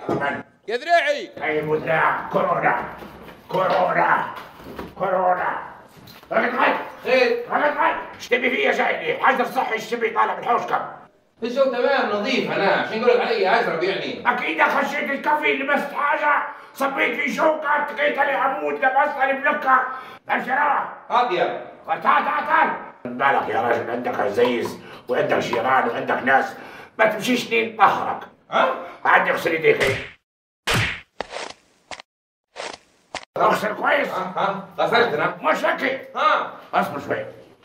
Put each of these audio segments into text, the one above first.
من؟ يا ذراعي. اي ذراع. كورونا كورونا كورونا. غلط خير. غلط. ايش تبي فيه يا زايدي؟ حجر صحي ايش تبي طالع من حوشكم؟ الجو تمام نظيف انا، عشان يقول لك علي ازرق يعني. اكيد خشيت الكافي لبست حاجه، صبيت في شوكه، تقيت لي عمود، لبست لي بلكه، ابشرها. اطيب. تعال بالك يا راجل، عندك عزيز وعندك جيران وعندك ناس، ما تمشيش لين ظهرك. ها؟ عندي اغسل يديك. اغسل كويس. غسلت انا. مش هيك. اصبر شوي.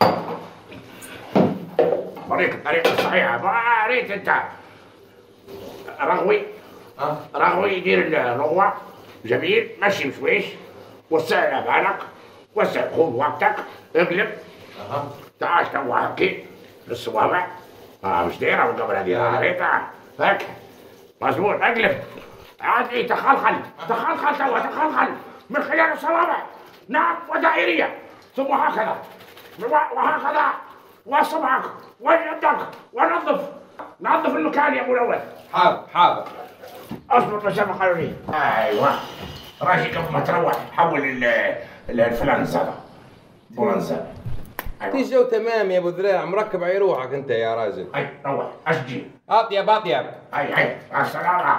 بريك الطريقة الصحيحة، ما ريت انت. رغوي. رغوي يدير الرغوة. جميل، مشي بشويش. وسع لها بالك، وسع، خذ وقتك، اقلب. تعال توا هكي بالصوابع. مش دايرة من قبل هذه، ريتها هيك. مظبوط، اقلب. عاد تخلخل توا تخلخل من خلال الصوابع. نعم، ودائرية. ثم هكذا وهكذا، وصبعك ويدك، ونظف المكان يا ابو الاول. حاضر. اصبر مسافه قانونيه. ايوه، راجل قبل ما تروح حول الفلانس هذا بولنزا. أيوة. الجو تمام يا ابو ذراع، مركب على روحك انت يا راجل. اي روح اشجي. اطيب. اي مع السلامه.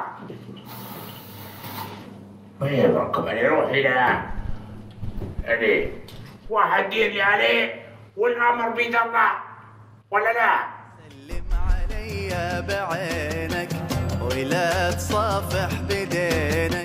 وين مركب على روحي؟ لا عليه واحد دير لي عليه والامر بيد الله، ولا لا؟ سلم علي بعينك ولا تصافح بدينك.